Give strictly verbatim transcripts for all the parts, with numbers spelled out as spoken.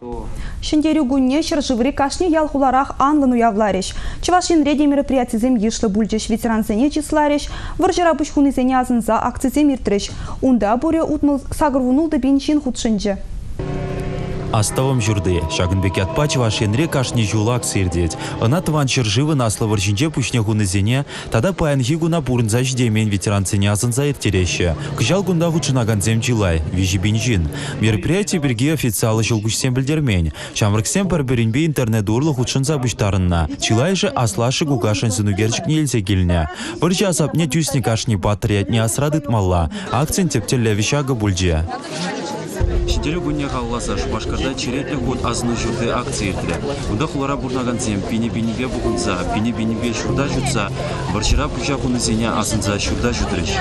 Шендерю гунне шыржыври кашни ялхуларах анлын уявлариш. Чувашин реди мероприятизем ешлы бульджеш ветеранзене числариш, варжара бушхунызене азынза акцизем иртриш. Унда буре утмыл сагырвунулды бенчин худшынжы. Аставым жүрді. Шагынбек атпа Чувашинре кашни жулак сирдет. Ына тыван шыржывы наслы варжинже пушне гунызене, тада паянхи гуна бурынза ждемен ветеранцене азынза иртереші. Кыжал гунда худшынаганзем жилай, вижи бенжин. Мероприятие берге официалы жылгушсем білдермен. Шамрыксем парберинбе интернет урлы худшынза буштарынна. Чилай же аслашы гугашын сынугерчик не елзе келіне. Варжа асапне тюсне кашни патриятне асрадыт малла. Акцент тептелі вишага бульже. Шиделю гунне қалласа Шубашкарда черетлі год азыны жүрді акция ертілі. Уда құлара бұрнаған зем пені-бенебе бұғынза, пені-бенебе шурда жүтса, баршыра пұша құнызене азынза шурда жүдіріш.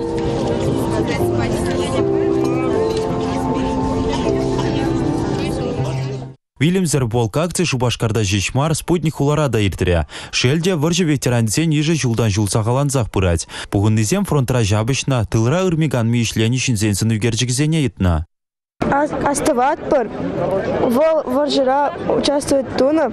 Вильямзер болк акция Шубашкарда жешмар спутник хулара да иртірі. Шелде варжы ветеранзен ежі жылдан жыл сағаланзақ бұрад. Бұғыннызем фронтра жабышна, тылра үрмеганми ішленішін зенсін үгерчікзене етна. Остават пар. Варжыра участвует туна.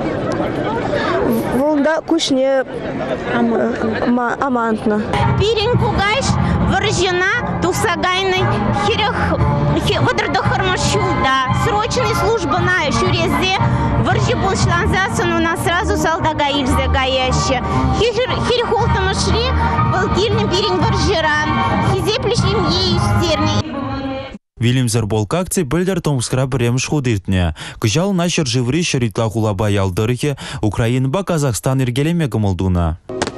Волда кушне амантна. Пирин кугаш варжына тусагайный хирах вадрда хармашуда. Срочная служба на шурезе. Варжи булшланзасын у нас сразу салдага ильзе гаяще. Хир холтамашри волкирный пирин варжыран. Хизе плешним ей стерни. Вильямзер болк акция білдер Томскра біремш худыртне. Кыжал нашыр живри шаритла хулаба ялдырыхе Украинба Казахстан иргелеме гымылдуна.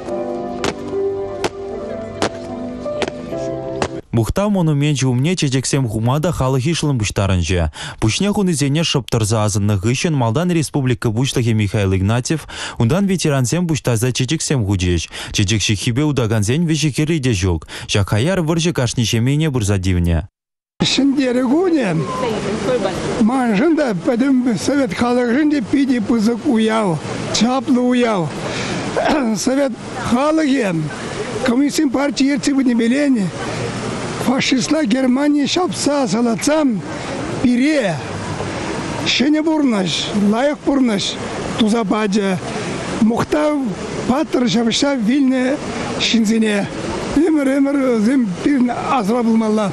Бухта монумент жумне чечексем хумада халыхи шлым буштарынже. Пушне хунызене шыптырза азынны гышын Малдан Республика буштахе Михаил Игнатьев, ундан ветеранзем буштаза чечексем худеш. Чечекши хибе удаганзен вешекері де жок. Жакаяр выржы кашнишемене бурзадивне. Шендерегуне манжында падым совет халыгынде пиди пызык уял, чаплы уял. Совет халыген коммунистин партия ерцебыне белене фашистла Германия шапса салатсам пире шене бурнаш, лайық бурнаш тузабаджа мухтав патыр шабыша вильне шинзине эмір-эмір зем пирін азра булмалла.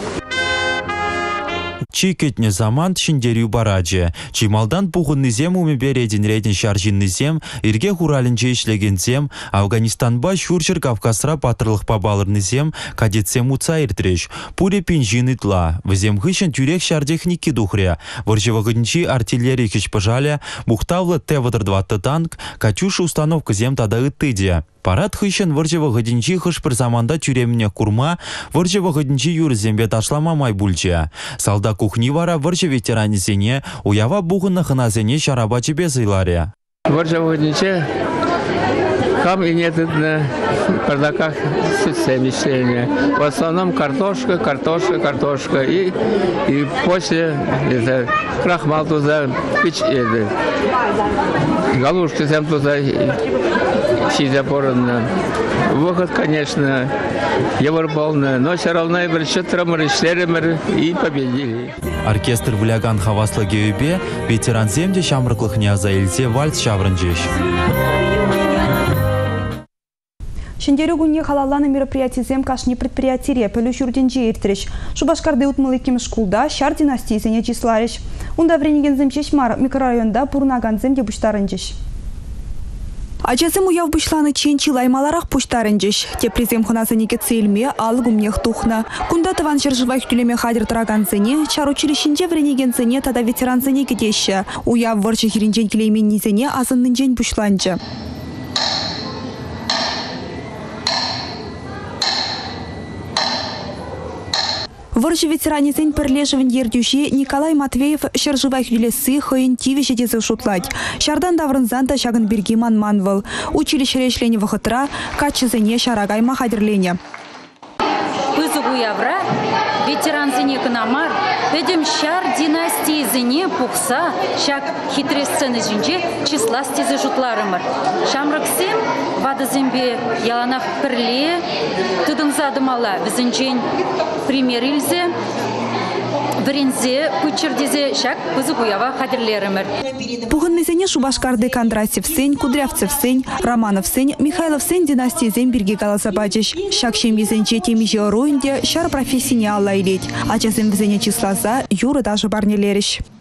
Чикетне заман шиндерю бараджи. Чималдан пухыннызем умебе редин редин шаржиннызем, ирге хуралинче ишлегензем, Афганистанба шурчыр Кавказра патырлық пабалырнызем, кадетсем уца иртреш. Пуре пинжин итла. Візем хышын тюрек шардехники духре. Варжевагынчи артиллерии хыш пожаля, бухтавлы Т-двадцать танк, Катюша установка зем тада ытыде. Парад хыщен варжева гадинчи хыш бір заманда тюремне курма, варжева гадинчи юрзембе ташлама майбульче. Салда кухни вара варже ветеранизене, уява буғынны хыназене шарабачы безайларе. Варжева гадинчи хам и нет на бардаках сельмещения. В основном картошка, картошка, картошка. И, и после это крахмал туда, печь, это, галушки там туда. Выход, конечно, Европолна, но все равно и и победили. Оркестр Вляган Хавасла Геюбе, ветеран земде шамрыклых не азаильзе вальс шаврынжеш. Шендерю гунне халаланы мероприятий зем кашни предприятие пөлүш юрденже иртриш. Шубашкарды утмылы кем шкулда шар династийсене числариш. Унда вренеген земчеш мар микрорайонда пурнаган земде буштарынжеш. Ачасым уяв бұшланы ченчи лаймаларақ пұштарынжеш. Тепризем хынасынеке цельме алы гумнех тухна. Кунда тыван жыржывай хүтілеме хадыр тұраган зене, чар училищенде вренеген зене тада ветеран зене кедеші. Уяв варчы хиринжен келеймен низене азыннынжен бұшланжы. Варжы ветеранизен перлежевен ердюши Николай Матвеев шыржывай хүлесі хойын тивеше дезі шутлать. Шардан даврынзанда шагын бергиман манвал. Училище решлені вахытра, качызене шарагай махадерлене. Пызыгу явра, ветеранзене кынамар, педем шар династии зене пукса, шак хитресцены жінже числа стезі жутларымыр. Шамрыксем вадызембе яланах пірле, тыдың задымала візінжен пример илзе, Врензе пучердезе шак пызы куява хадерлеремер. Пухыннызене Шубашкарды Кондрасев сын, Кудрявцев сын, Романов сын, Михайлов сын династизен бирге галасабачыш. Шак шемизенче темиже оройнде шар профессияне алла илет. Ачасым візене числаза юры даже барнелериш.